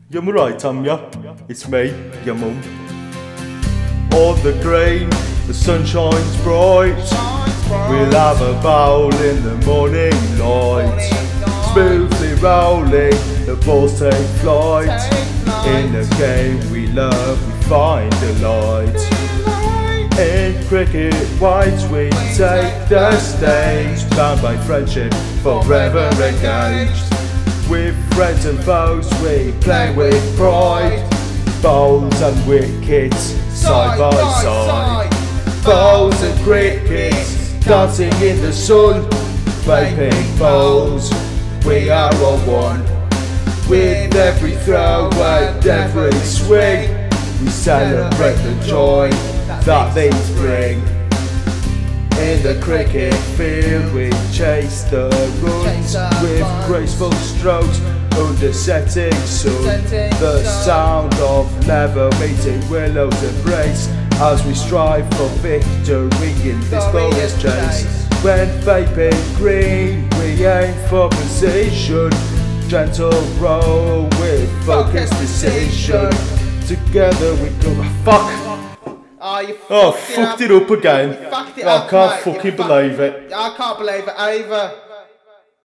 You're right, ya? It's me, your mum. On the green, the sun shines bright. We'll have a bowl in the morning light. Smoothly rolling, the balls take flight. In the game we love, we find delight. In cricket whites we take the stage, bound by friendship, forever engaged. With friends and foes we play with pride. Bowls and wickets, side by side. Bowls and crickets, dancing in the sun. Vaping bowls, we are all one. With every throw and every swing, we celebrate the joy that these bring. In the cricket field we chase the runs with graceful strokes under setting sun. The sound of never meeting willows embrace as we strive for victory in this glorious chase. When vaping green we aim for position, gentle roll with focused decision. Together we go. Fuck! Oh, fucked it up again. I can't fucking believe it. I can't believe it either.